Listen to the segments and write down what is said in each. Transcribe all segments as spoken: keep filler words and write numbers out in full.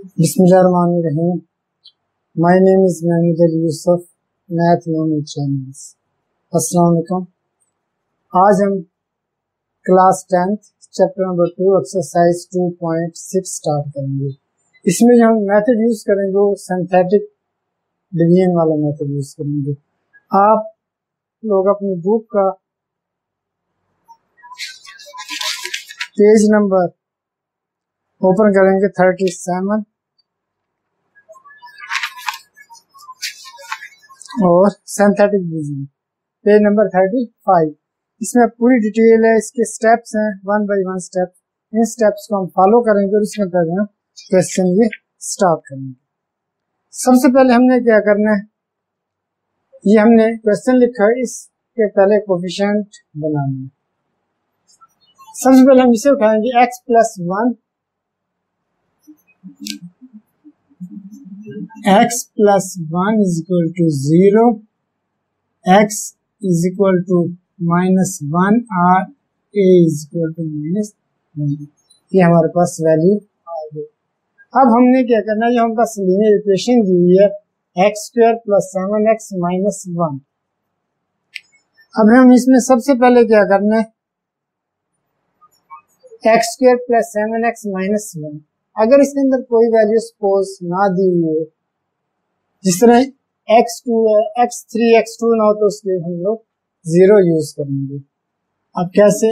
बिस्मिल्लाहिर्रहमानिर्रहीम। My name is Mahmood Ali Yusuf, math learning channels. अस्सलाम वालेकुम। आज हम class tenth chapter number two exercise two point six start करेंगे। इसमें जो हम मेथड यूज करेंगे वो सिंथेटिक डिवीजन वाला मेथड यूज करेंगे। आप लोग अपनी बुक का पेज नंबर ओपन करेंगे थर्टी सेवन और synthetic division page number thirty five. इसमें पूरी डिटेल है, इसके स्टेप्स हैं वन बाय वन स्टेप। इन स्टेप्स को हम फॉलो करेंगे और इसमें हम क्वेश्चन ये स्टार्ट करेंगे। सबसे पहले हमने क्या करना है, ये हमने क्वेश्चन लिखा है, इसके पहले कोफिशिएंट बनाना है। सबसे पहले हम इसे उठाएंगे x plus one x plus one is equal to zero, x is equal to minus one और a is equal to minus one. ये हमारे पास वैल्यू आ गई। अब हमने क्या करना है, जो हमारे पास लीनियर इक्वेशन दी हुई है x square plus seven x minus one. अब हम इसमें सबसे पहले क्या करना है, x square plus seven x minus one. अगर इसके अंदर कोई वैल्यू सपोज ना दी हुई हो, जिस तरह एक्स टू है, एक्स थ्री एक्स टू ना हो, तो उसके लिए हम लोग जीरो यूज करेंगे। अब कैसे,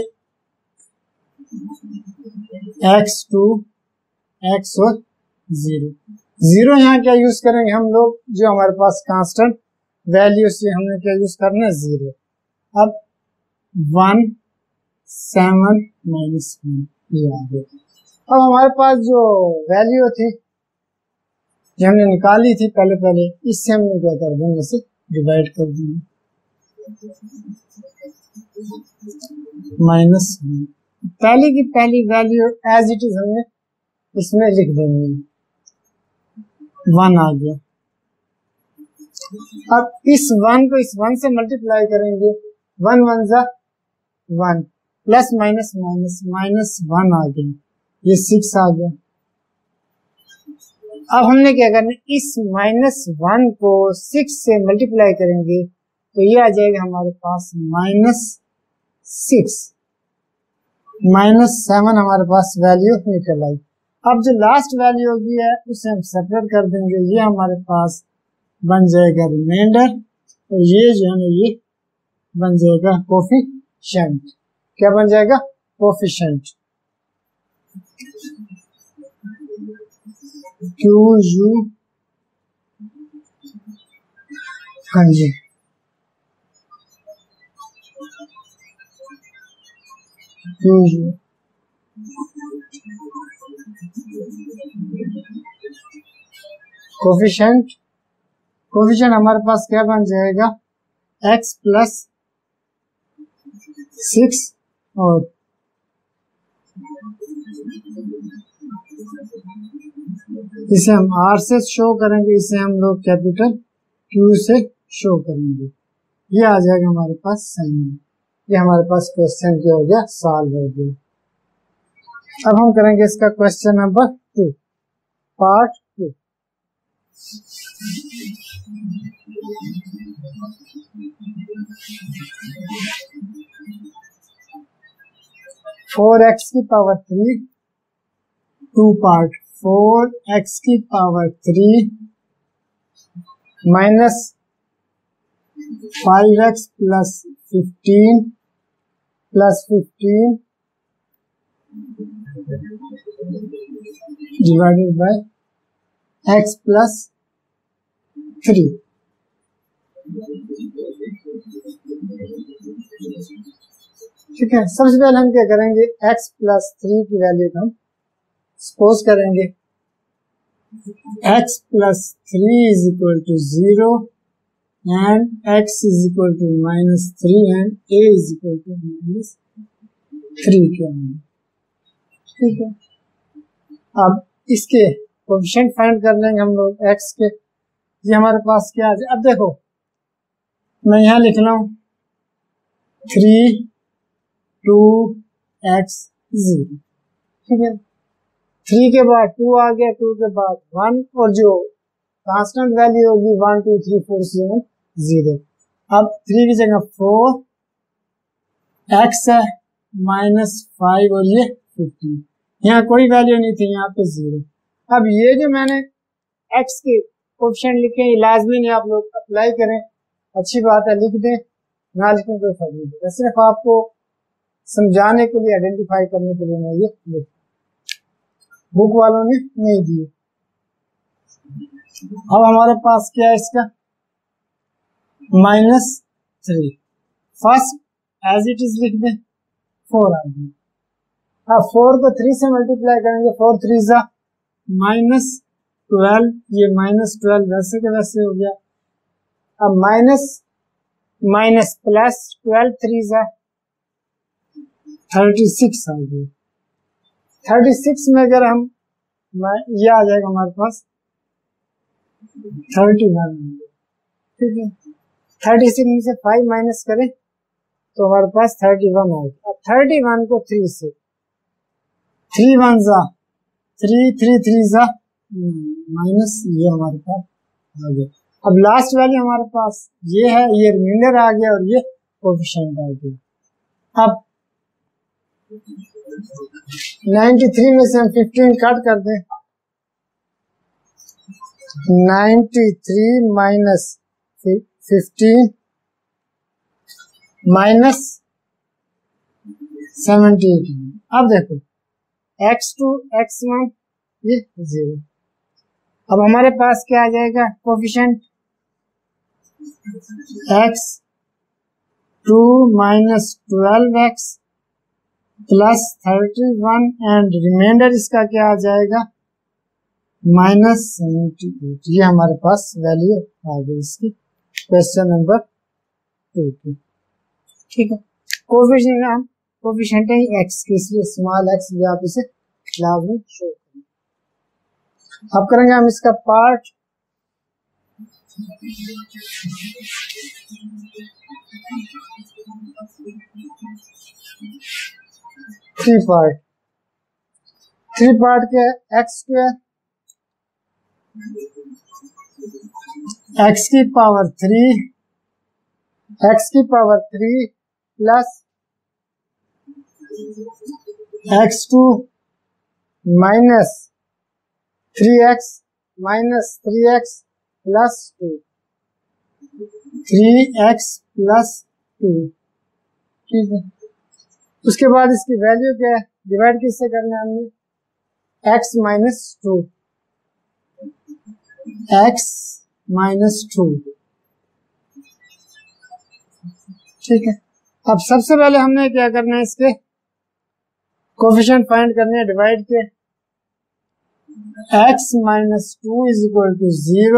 एक्स टू एक्स और जीरो जीरो यहाँ क्या यूज करेंगे हम लोग, जो हमारे पास कांस्टेंट वैल्यू से हमने क्या यूज करना है, जीरो। अब वन सेवन माइनस वन ये आ गया। अब हमारे पास जो वैल्यू थी जो हमने निकाली थी पहले पहले इससे हमने क्या कर देंगे, इसे डिवाइड कर देंगे, माइनस वन। पहले की पहली वैल्यू एज इट इज हमने इसमें लिख देंगे, वन आ गया। अब इस वन को इस वन से मल्टीप्लाई करेंगे, वन वन जा one, plus minus minus minus one आ गया, ये सिक्स आ गया। अब हमने क्या करना है, इस माइनस वन को सिक्स से मल्टीप्लाई करेंगे तो ये आ जाएगा हमारे पास माइनस सिक्स, माइनस सेवन हमारे पास वैल्यू निकल आई। अब जो लास्ट वैल्यू होगी है उसे हम सेपरेट कर देंगे, ये हमारे पास बन जाएगा रिमाइंडर और ये जो है ये बन जाएगा कोफिशिएंट। क्या बन जाएगा, कोफिशिएंट। क्यू यू हाँ जी क्यू यू कोफिशिएंट कोफिशिएंट हमारे पास क्या बन जाएगा, x प्लस सिक्स और इसे हम R से शो करेंगे, इसे हम लोग कैपिटल Q से शो करेंगे। ये आ जाएगा हमारे पास साइन। ये हमारे पास क्वेश्चन क्या हो गया, सॉल्व हो गया। अब हम करेंगे इसका question number two, part two. Four x की power three, two part four x की power three minus five x plus fifteen plus fifteen divided by x plus three. ठीक है, सबसे पहले हम क्या करेंगे, x प्लस थ्री की वैल्यू को हम सपोज करेंगे x plus three is equal to zero and x is equal to minus three and a is equal to minus three के। ठीक है, अब इसके कोएफिशिएंट फाइंड कर लेंगे हम लोग x के। ये हमारे पास क्या है, अब देखो मैं यहाँ लिख रहा हूँ थ्री टू एक्स जीरो। ठीक है, थ्री के बाद टू आ गया, टू के बाद वन, और जो कांस्टेंट वैल्यू होगी one two three four seven zero. अब थ्री की जगह फोर, एक्स है माइनस फाइव और ये फिफ्टीन, यहाँ कोई वैल्यू नहीं थी, यहाँ पे जीरो। अब ये जो मैंने एक्स के कोएफिशिएंट लिखे हैं, लाजमी नहीं आप लोग अप्लाई करें, अच्छी बात है लिख दें, ना लिखें कोई फर्क नहीं पड़ता, सिर्फ आपको समझाने के लिए, आइडेंटिफाई करने के लिए मैं ये लिख, बुक वालों ने नहीं दिए। अब हमारे पास क्या है इसका minus three, first as it is लिख दें, फोर आ गया। अब फोर को थ्री से मल्टीप्लाई करेंगे, फोर थ्री जा माइनस ट्वेल्व, ये माइनस ट्वेल्व वैसे के वैसे हो गया। अब minus minus plus twelve three जा थर्टी सिक्स आ गया। थर्टी सिक्स में अगर हम ये आ जाएगा हमारे पास थर्टी वन, ठीक है। थर्टी सिक्स में से फाइव माइनस करें तो हमारे पास थर्टी वन आएगा। अब थर्टी वन को थ्री से, थ्री वन जा थ्री, थ्री थ्री जा माइनस, ये हमारे पास आ गया। अब लास्ट वाली हमारे पास ये है, ये रिमाइंडर आ गया और ये कोएफिशिएंट आ गया। अब नाइन्टी थ्री में से हम फिफ्टीन कट कर दें, ninety three minus fifteen minus seventy eight. अब देखो एक्स टू एक्स वन ये जीरो। अब हमारे पास क्या आ जाएगा coefficient, x two minus twelve x plus thirty one and remainder इसका क्या आ जाएगा माइनस सेवेंटी एट। ये हमारे पास वैल्यू आ गई इसकी क्वेश्चन नंबर टू की, ठीक है। कोएफिशिएंट हम कोएफिशिएंट है एक्स के, इसलिए स्मॉल एक्स भी आप इसे लाजमी शो करें। अब करेंगे हम इसका part, three part, three part के एक्स स्क्वायर, एक्स की पावर थ्री, एक्स की power three plus x two minus three x minus three x plus two, three x plus two, ठीक है। उसके बाद इसकी वैल्यू क्या है, डिवाइड किससे करना है हमने, x minus two, x minus two, ठीक है। अब सबसे पहले हमने क्या करना है, इसके कोएफिशिएंट फाइंड करने हैं डिवाइड के। x minus two is equal to zero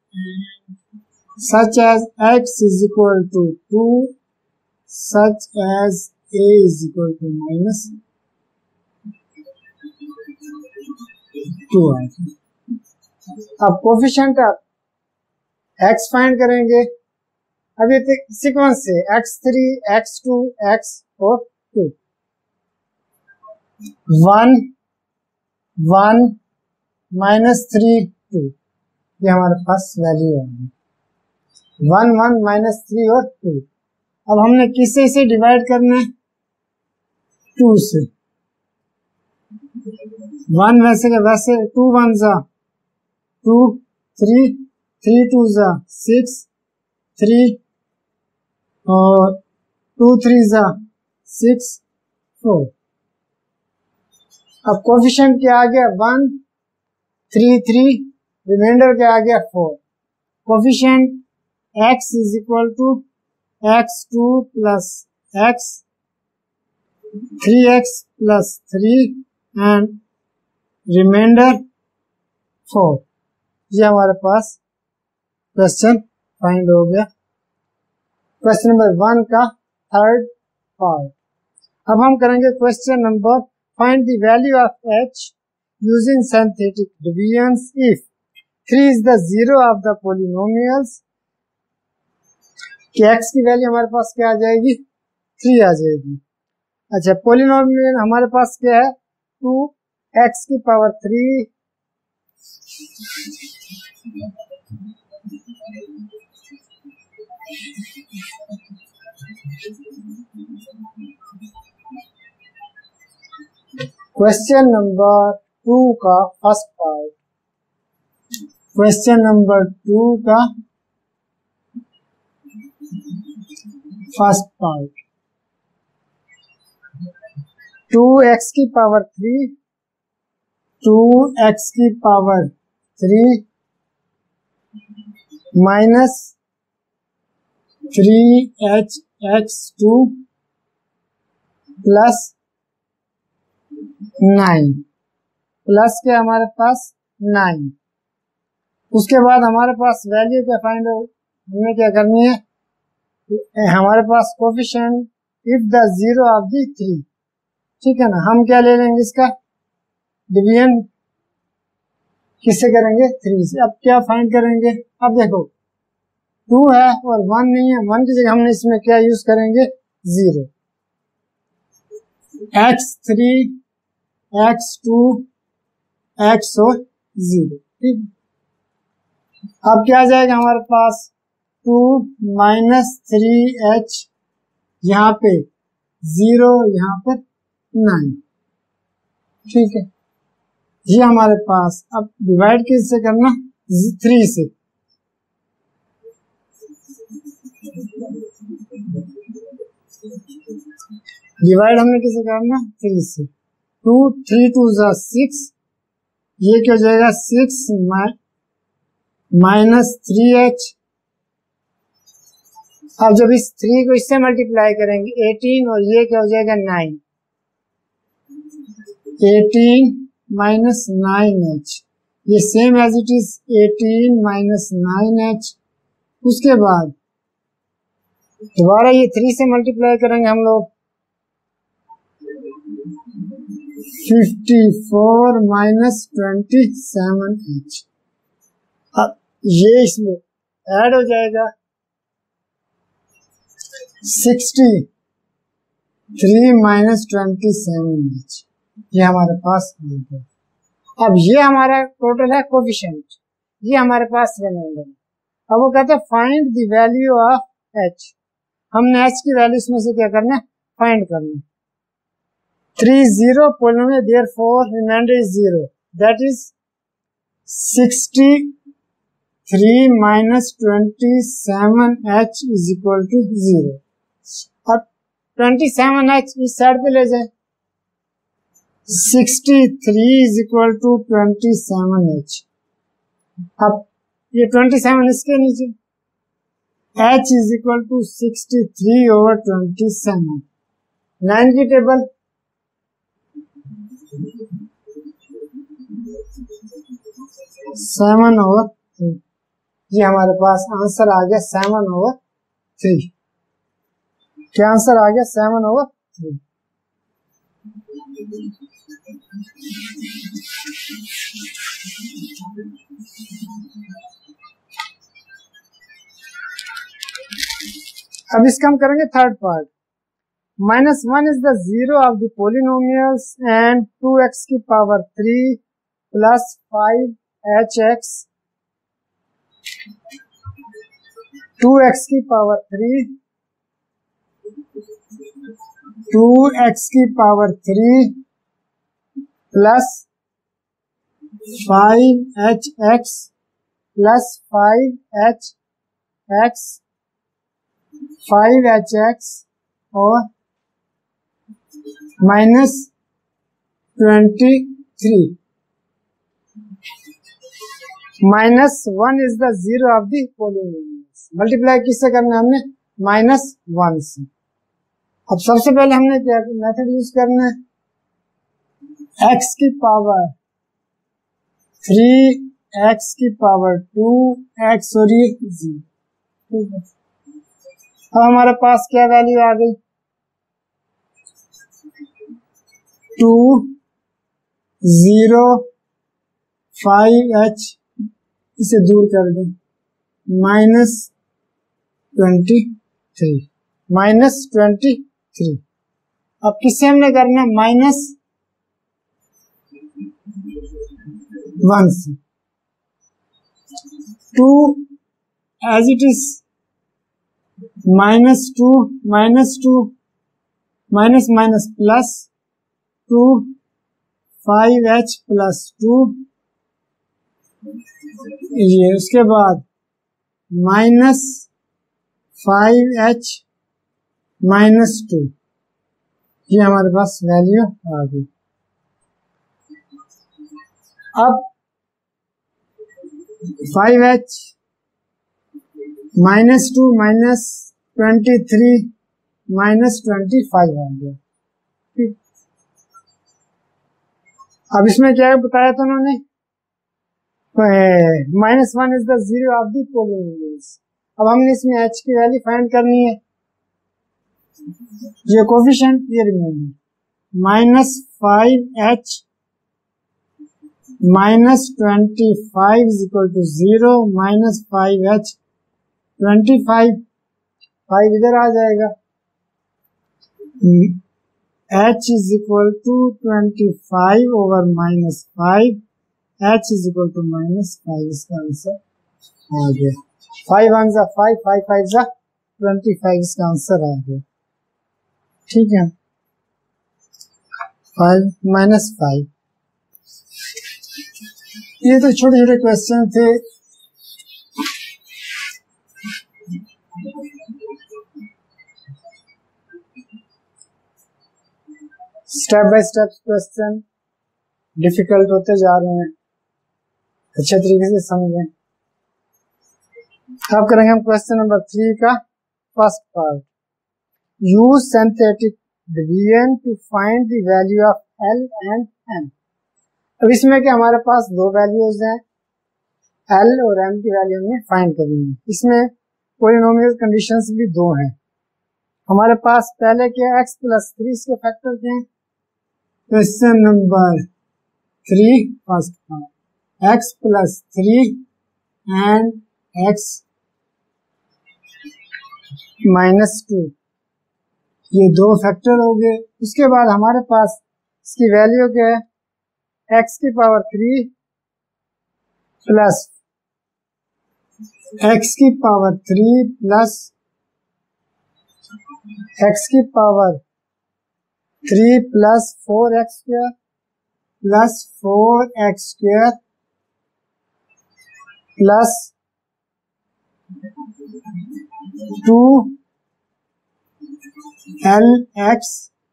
such as x is equal to two such as a is equal to minus two। अब कोएफिशिएंट आप x फाइंड करेंगे, अब ये सीक्वेंस से x three, x two, x और two, one one minus three two, ये हमारे पास वैल्यू है वन वन माइनस थ्री और टू। अब हमने किससे इसे डिवाइड करना है, टू से, वन वैसे के वैसे, टू वन जा टू, थ्री थ्री टू जा सिक्स, थ्री और टू थ्री जा सिक्स, फोर। अब कोएफिशिएंट क्या आ गया वन, थ्री थ्री, रिमाइंडर क्या आ गया four. Coefficient x is equal to x two plus x, three x plus three and remainder four. ये हमारे पास क्वेश्चन फाइंड हो गया, क्वेश्चन नंबर वन का थर्ड पार्ट। अब हम करेंगे question number find the value of h using synthetic divisions if three is the zero of the polynomials। कि x की वैल्यू हमारे पास क्या आ जाएगी, थ्री आ जाएगी। अच्छा, पोलिनोमियल हमारे पास क्या है, टू एक्स की power three question number two का first part, question number two का फर्स्ट पार्ट, टू एक्स की पावर थ्री, टू एक्स की power three minus three h x two plus nine, plus के हमारे पास नाइन। उसके बाद हमारे पास वैल्यू क्या फाइंड हो, हमें क्या करनी है, हमारे पास coefficient if the zero of the three, ठीक है ना। हम क्या ले लेंगे, इसका डिवीजन किससे करेंगे, थ्री से। अब क्या फाइंड करेंगे, अब देखो टू है और वन नहीं है, वन की जगह हमने इसमें क्या यूज करेंगे, zero. X three, x two, x और जीरो, ठीक है। अब क्या आ जाएगा हमारे पास, टू माइनस थ्री एच, यहाँ पे जीरो, यहाँ पर नाइन, ठीक है। ये हमारे पास, अब डिवाइड किससे करना, थ्री से। डिवाइड हमने किसे करना, थ्री से। टू थ्री टू जा सिक्स, ये क्या हो जाएगा, सिक्स माइनस थ्री एच। अब जब इस थ्री को इससे मल्टीप्लाई करेंगे, एटीन, और ये क्या हो जाएगा, nine. Eighteen minus nine h, ये same as it is, eighteen minus nine h. उसके बाद दोबारा ये थ्री से मल्टीप्लाई करेंगे हम लोग, fifty four minus twenty seven h. अब ये इसमें ऐड हो जाएगा, sixty three minus twenty seven h, ये हमारे पास है। अब ये हमारा टोटल है कोफिशिएंट, ये हमारे पास रिमाइंडर है। अब वो कहते हैं find the value of h, हमने एच की वैल्यू इसमें से क्या करना है, फाइंड करना। Three zero polynomial, therefore remainder is zero, that is sixty three minus twenty seven h is equal to zero. अब ट्वेंटी सेवन एच इस साइड पे ले जाए, sixty three is equal to twenty seven h. अब ये twenty seven इसके नीचे, h is equal to sixty three over twenty seven. Nine की टेबल, सेवन ओवर थ्री, ये हमारे पास आंसर आ गया सेवन ओवर थ्री। क्या आंसर आ गया, सेवन ओवर थ्री। अब इसका हम करेंगे third part. Minus one is the zero of the polynomials and two x की power three plus five h x, two x की पावर थ्री, टू एक्स की power three plus five h x plus five h x, five h x और minus twenty three. Minus one is the zero of the polynomials. Multiply किससे करना है हमने, minus one से। अब सबसे पहले हमने क्या मेथड यूज करना है, एक्स की पावर थ्री, एक्स की पावर टू, एक्स और ये जीरो, ठीक है। अब हमारे पास क्या वैल्यू आ गई, टू जीरो फाइव एच, इसे दूर कर दें, minus twenty three, minus twenty three. अब किससे हमने करना है, माइनस वन से, two as it is minus two minus two minus minus plus two five h plus two, ये उसके बाद minus five h minus two, ये हमारे पास वैल्यू आ गई। अब five h minus two minus twenty three minus twenty five आ गया। ठीक, अब इसमें क्या बताया था उन्होंने, minus one is the zero of the polynomials. अब हमने इसमें h की वैल्यू फाइंड करनी है, ये कोफिशिएंट ये remainder, minus five h minus twenty five is equal to zero, minus five h twenty five, five इधर आ जाएगा, h is equal to twenty five over minus five, h is equal to minus five, इसका answer आ गया। Five one जा five, five five जा twenty five, इसका answer आ गया। ठीक है, फाइव माइनस फाइव। ये तो छोटे छोटे क्वेश्चन थे। Step by step question difficult होते जा रहे हैं, अच्छे तरीके से समझें। अब करेंगे हम क्वेश्चन नंबर थ्री का first part, use synthetic division to find the value of l and m. अब इसमें क्या हमारे पास दो वैल्यूज हैं, एल और एम की वैल्यू हमें फाइंड करनी है। इसमें पॉलिनोमियल कंडीशंस भी दो हैं हमारे पास। पहले के एक्स प्लस थ्री इसके फैक्टर थे। Question number three first part, x plus three and x minus two, ये दो फैक्टर हो गए। उसके बाद हमारे पास इसकी वैल्यू क्या है, एक्स की पावर थ्री प्लस एक्स की पावर थ्री प्लस एक्स की power three plus four x square plus four x square plus two l x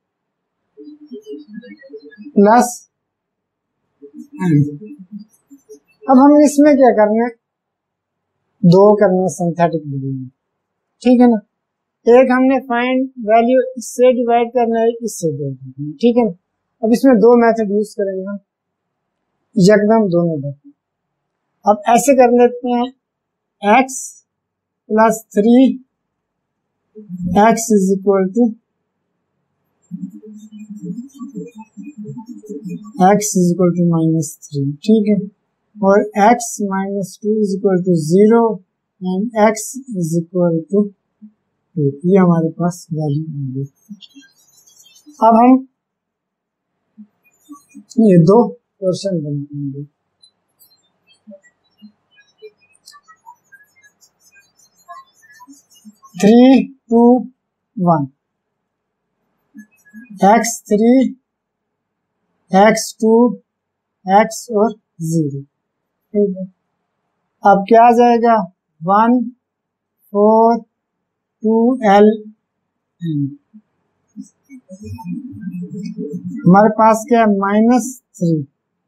plus m. अब हम इसमें क्या करने, दो करने सिंथेटिक डिवीजन। ठीक है ना, एक हमने फाइंड वैल्यू इससे डिवाइड करना है, इससे डिवाइड करना है। ठीक है ना, अब इसमें दो मेथड यूज करेंगे हम, यकदम दोनों देखते हैं। अब ऐसे कर लेते हैं, x plus three x is equal to x is equal to minus three. ठीक है, और x minus two is equal to zero and x is equal to two. ये हमारे पास वैल्यू होंगे। अब हम ये दो क्वेश्चन बनाएंगे। Three two one, x three x two x और जीरो। ठीक है, अब क्या आ जाएगा, one four two l m. हमारे पास क्या है, माइनस थ्री,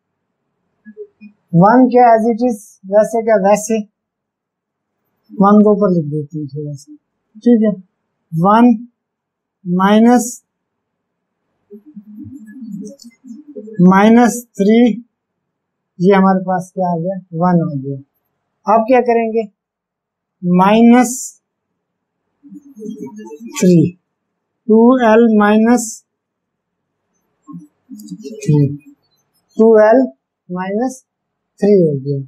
वन क्या एज इट इज वैसे क्या वैसे, वन को ऊपर लिख देते हैं थोड़ा सा। ठीक है, वन माइनस माइनस थ्री, ये हमारे पास क्या आ गया, वन हो गया। अब क्या करेंगे, minus three, two l minus three, two l minus three हो गया।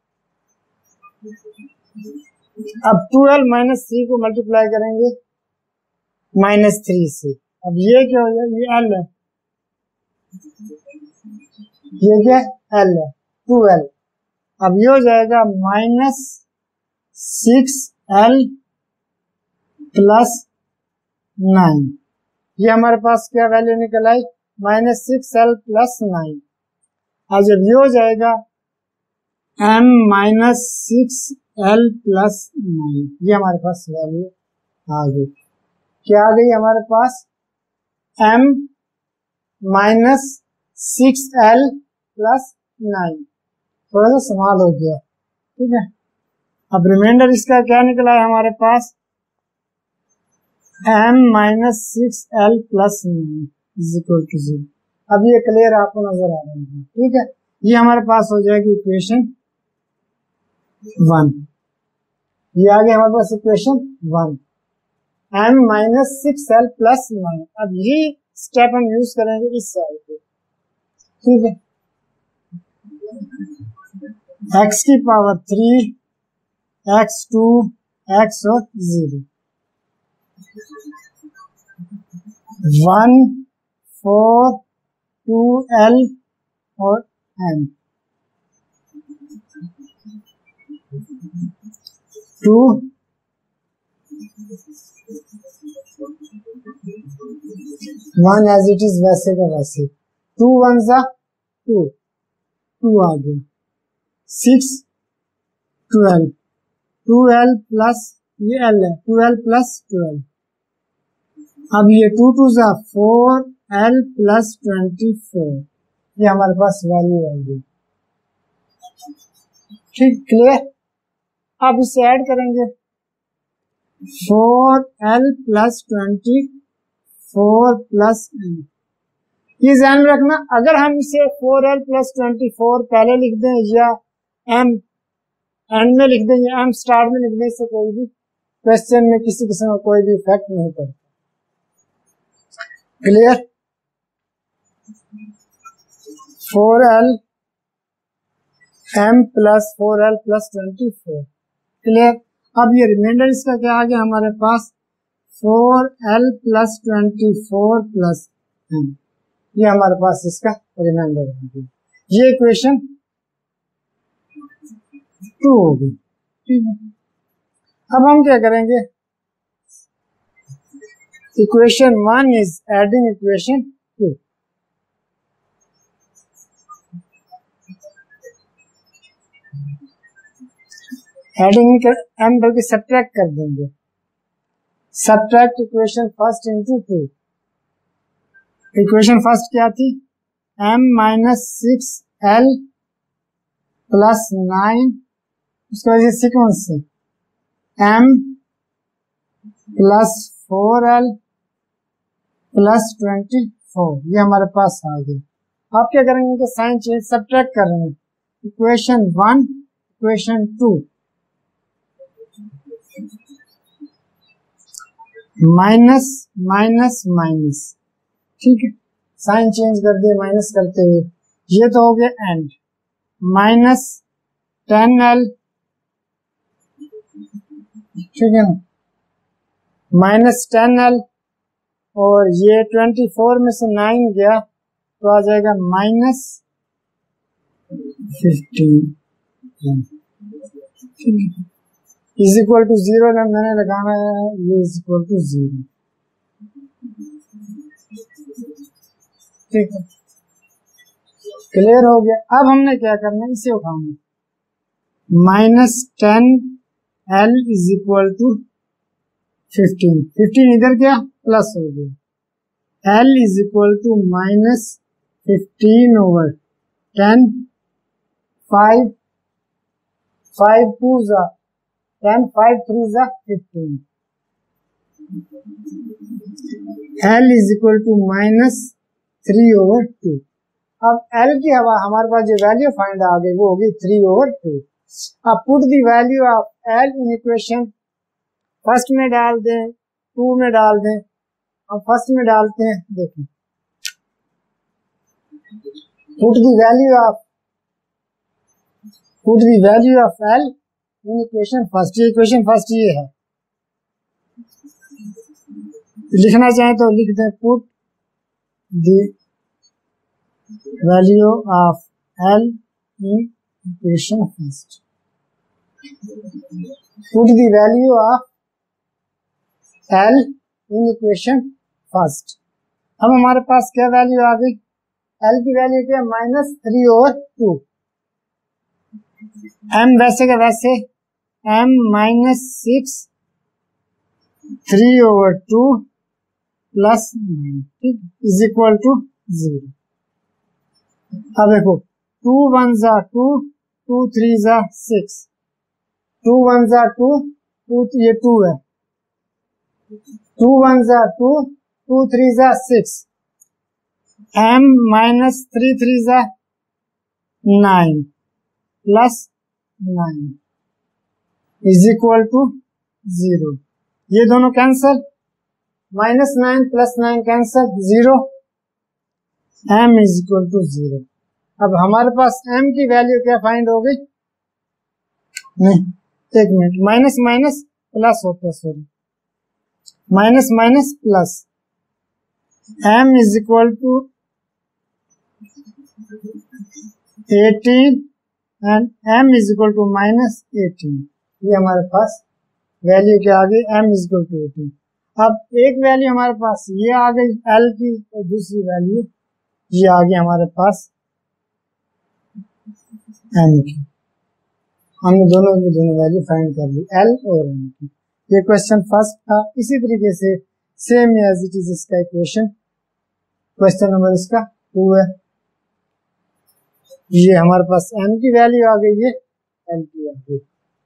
अब टू एल माइनस थ्री को मल्टीप्लाई करेंगे माइनस थ्री से। अब ये क्या हो गया, ये एल है, ये क्या एल है, टू एल। अब ये हो जाएगा minus six L plus nine. ये हमारे पास क्या वैल्यू निकल आई, minus six L plus nine. अब जब ये हो जाएगा m minus six L plus nine, ये हमारे पास वैल्यू आ गई। क्या आ गई हमारे पास, m minus six L plus nine. थोड़ा सा सवाल हो गया, ठीक है। अब रिमाइंडर इसका क्या निकला है हमारे पास, m minus six L plus nine is equal to zero. अब ये क्लियर आपको नजर आ रहा है, ठीक है। ये हमारे पास हो जाएगी इक्वेशन वन। ये आ गया हमारे पास equation one, m minus six L plus nine. अब ये स्टेप हम यूज करेंगे इस साइड पे, ठीक है। एक्स की power three, x two, x और zero, one, four, two l और m, two one as it is वैसे का वैसे, टू वन जा टू, टू आ गया, सिक्स, ट्वेल्व, ट्वेल्व प्लस ये एल है, ट्वेल्व प्लस ट्वेल्व। अब ये टू टू जा four, l plus twenty four, ये हमारे पास वैल्यू आ गई, ठीक, क्लियर। अब इसे ऐड करेंगे, four l plus twenty four plus m. ये ध्यान रखना, अगर हम इसे four l plus twenty four पहले लिख दें या एम एंड में लिख दें या एम स्टार्ट में लिख दें, इससे कोई भी क्वेश्चन में किसी किस्म का कोई भी इफेक्ट नहीं पड़ता, clear. Four l m plus four l plus twenty four, clear. अब ये रिमाइंडर इसका क्या आ गया हमारे पास, four l plus twenty four plus m, ये हमारे पास इसका रिमाइंडर आ गया। ये इक्वेशन टू होगी, ठीक है। अब हम क्या करेंगे, equation one is adding equation two, adding कर एम बल्कि सब्ट्रैक्ट कर देंगे, subtract equation first into two. Equation first क्या थी, m minus six L plus nine, उसके बाद सीक्वेंस से m plus four l plus twenty four, ये हमारे पास आ गया। आप क्या करेंगे कि साइन चेंज सब्ट्रैक्ट कर रहे हैं, equation one equation two, minus minus minus, ठीक है, साइन चेंज कर दिए माइनस करते हुए। ये तो हो गया एंड, माइनस टेन एल, ठीक है ना, माइनस टेन एल, और ये ट्वेंटी फोर में से नाइन गया तो आ जाएगा minus fifteen, is equal to zero ना मैंने लगाना है, ये इज इक्वल टू जीरो, ठीक है, क्लियर हो गया। अब हमने क्या करना है, इसे उठाना, minus ten L is equal to fifteen, fifteen इधर क्या प्लस हो गया, L is equal to minus fifteen over ten, five, five two जा टेन, फाइव थ्री जा fifteen, L is equal to minus three over two. अब L की हवा हमारे पास जो वैल्यू फाइंड आ गई वो होगी थ्री ओवर टू। अब put the value of L in equation, first में डाल दें, टू में डाल दें, अब फर्स्ट में डालते हैं, देखें, put the value of put the value of L in equation first, ये इक्वेशन फर्स्ट ये है, लिखना चाहें तो लिख दें, put the value of L in equation first, put the value of L in equation first. अब हमारे पास क्या वैल्यू आ गई, L की वैल्यू क्या, माइनस थ्री और टू, M वैसे का वैसे M minus six, three over two plus nine, ठीक, इज इक्वल टू जीरो। अब देखो टू वन जा टू, टू थ्री जा सिक्स, टू वन जा टू, टू ये टू है, टू वन जा टू, टू थ्री जा six, M minus three three जा nine plus nine is equal to zero. ये दोनों cancel, minus nine plus nine cancel, zero, M is equal to zero. अब हमारे पास M की वैल्यू क्या फाइंड हो गई, नहीं एक मिनट, माइनस माइनस प्लस होता है, sorry minus minus plus, M is equal to eighteen and M is equal to minus eighteen. ये हमारे पास वैल्यू क्या आ गई, M is equal to eighteen. अब एक वैल्यू हमारे पास ये आ गई L की, और दूसरी वैल्यू ये आ गई हमारे पास M की। हमने दोनों की दोनों वैल्यू फाइंड कर ली, L और M की। ये क्वेश्चन फर्स्ट था। इसी तरीके से सेम एज इट इज इसका इक्वेशन, क्वेश्चन नंबर इसका टू है। ये हमारे पास M की वैल्यू आ गई, ये L की आ गई।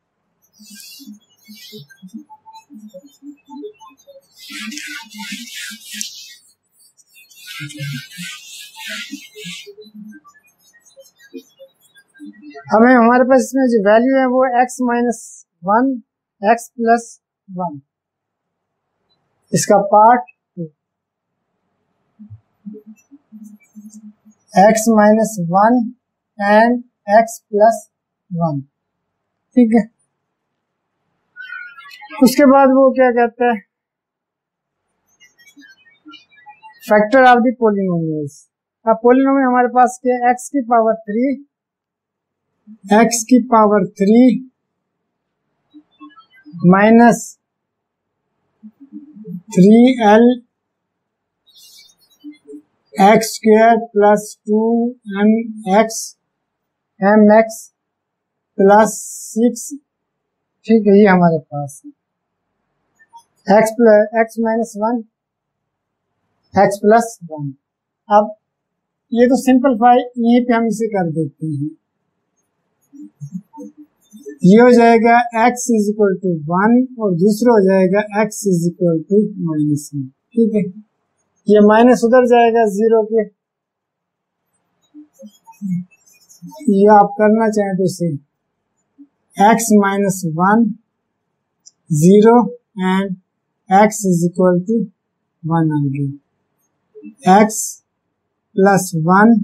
हमें हमारे पास इसमें जो वैल्यू है वो x minus one, x plus one, इसका part two, x minus one and x plus one, ठीक है। उसके बाद वो क्या कहता है, फैक्टर ऑफ द पोलिनोमियल्स। अब पोलिनोमियल हमारे पास क्या है, x की पावर थ्री, x की power three minus three L x square plus two M x M x plus six, ठीक है। ये हमारे पास है x plus x minus one, x plus one. अब ये तो सिंपलीफाई यहीं पे हम इसे कर देते हैं, ये हो जाएगा x is equal to one और दूसरा हो जाएगा x is equal to minus one, ठीक है। ये माइनस उधर जाएगा जीरो के, ये आप करना चाहें तो इसे x minus one zero and x is equal to one आ गया, x plus one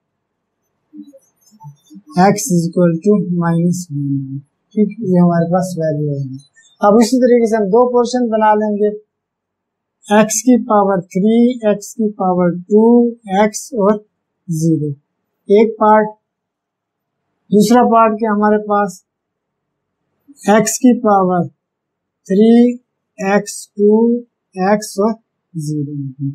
x is equal to minus one, ठीक। ये हमारे पास वैल्यू है। अब इसी तरीके से हम दो पोर्शन बना लेंगे, x की पावर थ्री, x की पावर टू, x और जीरो, एक पार्ट। दूसरा पार्ट क्या हमारे पास, x की power three, x two, x और जीरो,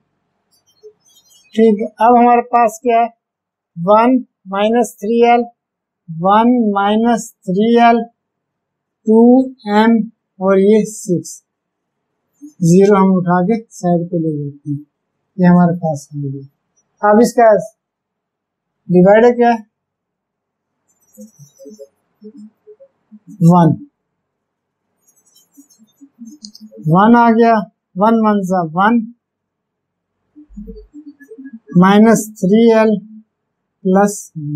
ठीक है। अब हमारे पास क्या है, one minus three L, one minus three L, two M और ये सिक्स, जीरो हम उठा के साइड पे ले लेते हैं, ये हमारे पास है। अब इसका डिवाइडर क्या है, वन, वन आ गया, वन वन सा one, minus three L plus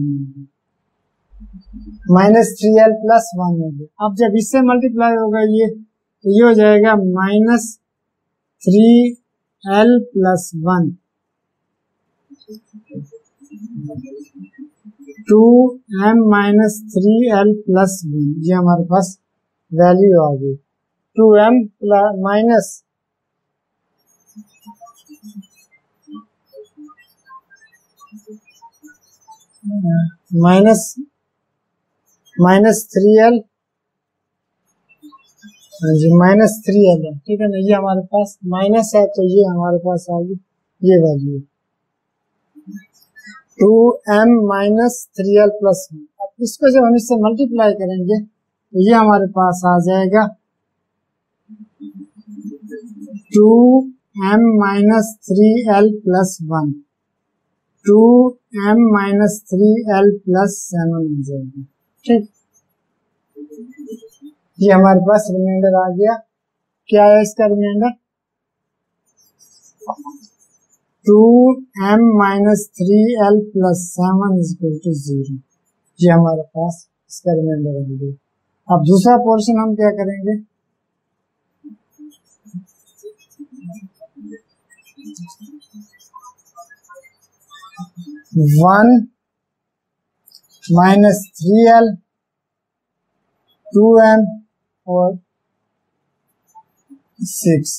minus three L plus one हो गया। अब जब इससे मल्टीप्लाई होगा ये, तो ये हो जाएगा minus three L plus one, two M minus three L plus one, ये हमारे पास वैल्यू आ गई। Two M minus minus minus three L, हाँ जी माइनस थ्री एल है, ठीक है ना। ये हमारे पास माइनस है तो ये हमारे पास आ गई ये value two M minus three L plus one. अब इसको जब हम इससे मल्टीप्लाई करेंगे तो ये हमारे पास आ जाएगा two M minus three L plus one, two M minus three L plus seven आ जाएगा, ठीक। ये हमारे पास रिमाइंडर आ गया। क्या है इसका remainder? Two M minus three L plus seven is equal to zero. ये हमारे पास इसका रिमाइंडर आ गया। अब दूसरा पोर्शन हम क्या करेंगे, one minus three L, two M और सिक्स।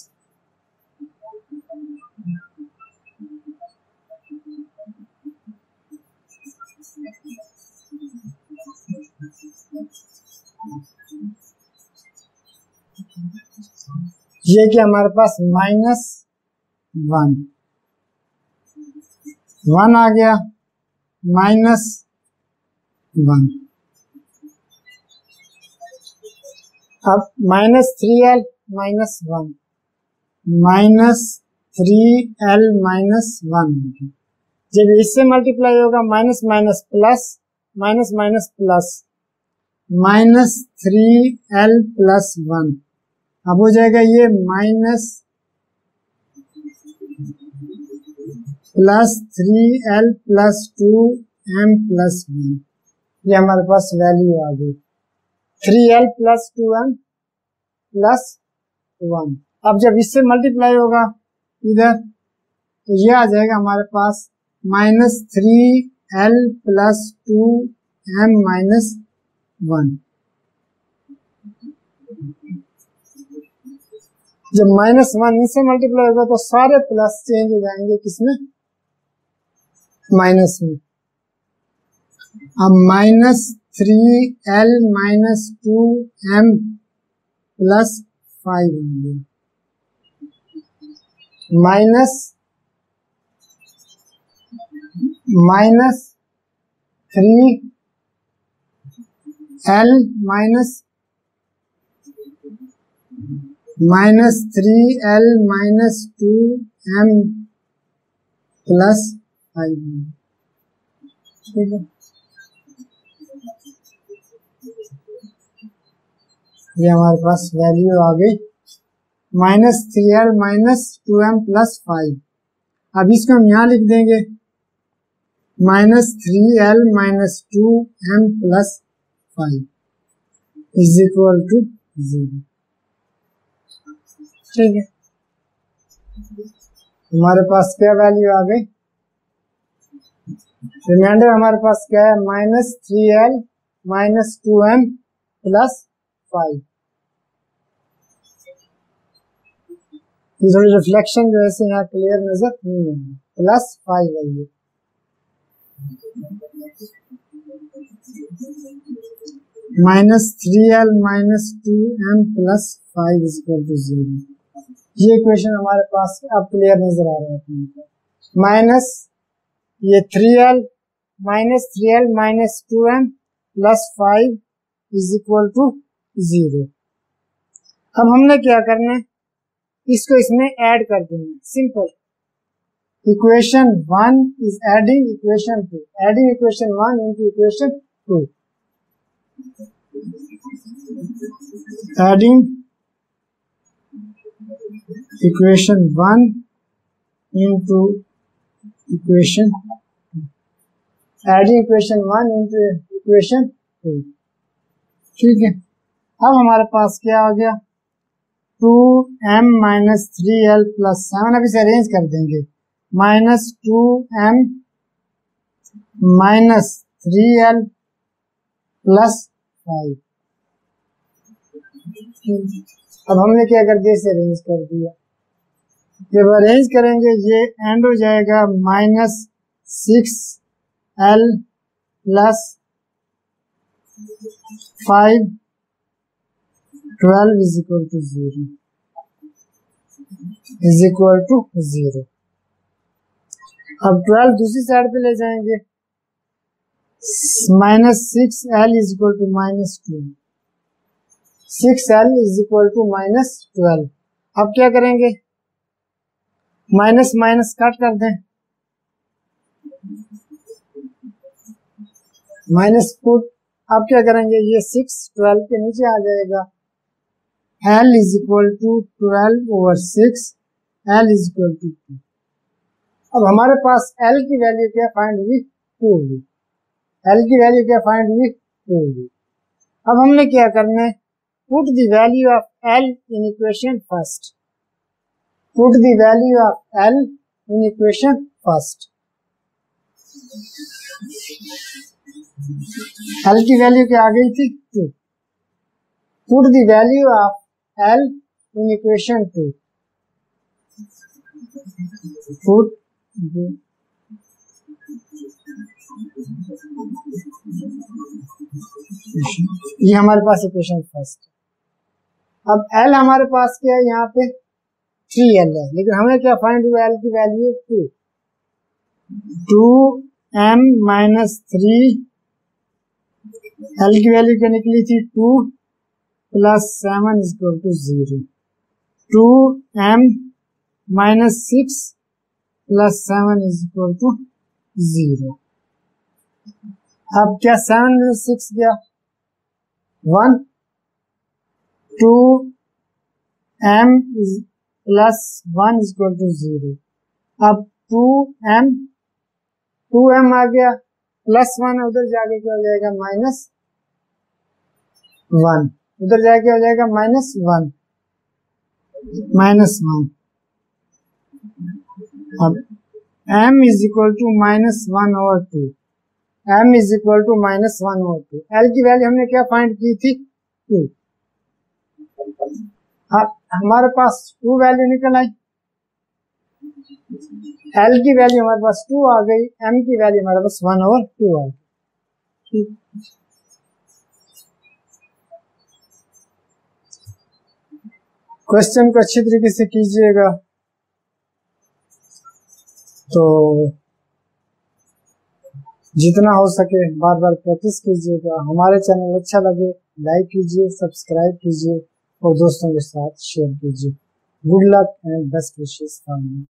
ये क्या हमारे पास माइनस वन, वन आ गया, माइनस वन। अब minus three L minus one, minus three L minus one. जब इससे मल्टीप्लाई होगा minus minus plus, minus minus plus, minus three L plus one. अब हो जाएगा ये minus plus three L plus two M plus one. ये हमारे पास वैल्यू आ गई three L plus two M plus one. अब जब इससे मल्टीप्लाई होगा इधर तो ये आ जाएगा हमारे पास minus three L plus two M minus one. जब माइनस वन इससे मल्टीप्लाई होगा तो सारे प्लस चेंज हो जाएंगे किसमें, माइनस में। अब minus three L minus two M plus five होंगे, minus minus three L minus minus three L minus two M plus five, ठीक है। ये हमारे पास वैल्यू आ गई minus three L minus two M plus five. अब इसको हम यहाँ लिख देंगे minus three L minus two M plus five is equal to zero, ठीक है। हमारे पास क्या वैल्यू आ गई, रिमाइंडर हमारे पास क्या है minus three L minus two M plus five. थोड़ी रिफ्लेक्शन जो है यहाँ क्लियर नजर नहीं है, प्लस फाइव है ये। Minus three L minus two M plus five is equal to zero. ये इक्वेशन हमारे पास अब क्लियर नजर आ रहा है। माइनस ये three L minus three L minus two M plus five is equal to zero. अब हमने क्या करना है, इसको इसमें ऐड कर देना, simple. Equation one is adding equation two, adding equation one into equation two, adding equation one into equation, adding equation one into equation two, ठीक है। अब हमारे पास क्या आ गया two M minus three L plus seven. अब इसे अरेंज कर देंगे minus two M minus three L plus five. अब हमने क्या कर दिया, इसे अरेंज कर दिया। जब अरेंज करेंगे ये एंड हो जाएगा minus six L plus five twelve is equal to zero is equal to zero. अब ट्वेल्व दूसरी साइड पे ले जाएंगे, minus six L is equal to minus two, six L is equal to minus twelve. अब क्या करेंगे, minus minus cut कर दें, माइनस पुट। अब क्या करेंगे, ये सिक्स ट्वेल्व के नीचे आ जाएगा, L is equal to twelve over six, L is equal to two. अब हमारे पास एल की वैल्यू क्या फाइंड हुई, टू हुई। एल की वैल्यू क्या फाइंड हुई, टू हुई। अब हमने क्या करना है, put the value of L in equation first, put the value of L in equation first. L की वैल्यू क्या आ गई थी, two. Put the value of L in equation two, put ये हमारे पास इक्वेशन फर्स्ट। अब एल हमारे पास क्या है, यहाँ पे थ्री एल है, लेकिन हमें क्या फाइंड हुआ, एल की value two, two M minus three, L की वैल्यू क्या निकली थी, two plus seven is equal to zero, two M minus six plus seven is equal to zero. अब क्या सेवन में सिक्स गया, one, two M is plus one is equal to zero. अब two M, two M आ गया, plus one उधर जाके क्या हो जाएगा, माइनस वन, उधर जाके हो जाएगा माइनस वन, माइनस वन। अब m is equal to minus one over two, m is equal to minus one over two. L की वैल्यू हमने क्या फाइंड की थी, टू। अब हमारे पास टू वैल्यू निकल आई, एल की वैल्यू हमारे पास टू आ गई, m की वैल्यू हमारे पास वन ओवर टू आ गई। क्वेश्चन को अच्छी तरीके से कीजिएगा, तो जितना हो सके बार बार प्रैक्टिस कीजिएगा। हमारे चैनल अच्छा लगे लाइक कीजिए, सब्सक्राइब कीजिए और दोस्तों के साथ शेयर कीजिए। Good luck and best wishes for you.